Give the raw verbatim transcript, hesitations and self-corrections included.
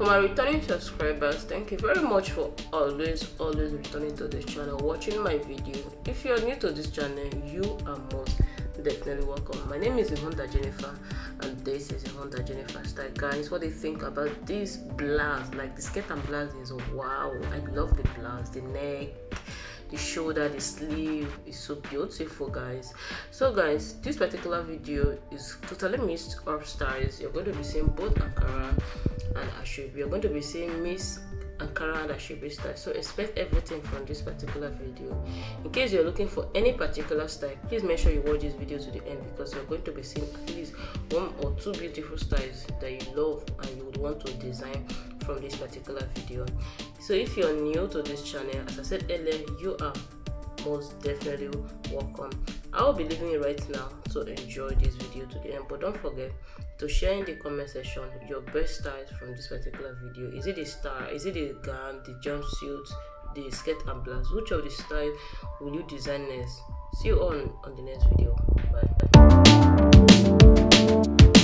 For my returning subscribers, thank you very much for always always returning to this channel, watching my video. If you are new to this channel, you are most definitely welcome. My name is Ihonda Jennifer and this is Ihonda Jennifer Style. Guys, what do you think about this blouse? Like the skirt and blouse is wow. I love the blouse, the neck, the shoulder, the sleeve is so beautiful, guys. So guys, this particular video is totally mixed up styles. You're going to be seeing both Ankara and Asoebi. You're going to be seeing Miss Ankara and Asoebi style, so expect everything from this particular video. In case you're looking for any particular style, please make sure you watch this video to the end, because you're going to be seeing at least one or two beautiful styles that you love and you would want to design from this particular video. So if you're new to this channel, as I said earlier, you are most definitely welcome. I will be leaving it right now to enjoy this video to the end, but don't forget to share in the comment section your best styles from this particular video. Is it the star, is it the gown, the jumpsuit, the skirt and blouse? Which of the style will you design next? See you on on the next video. Bye.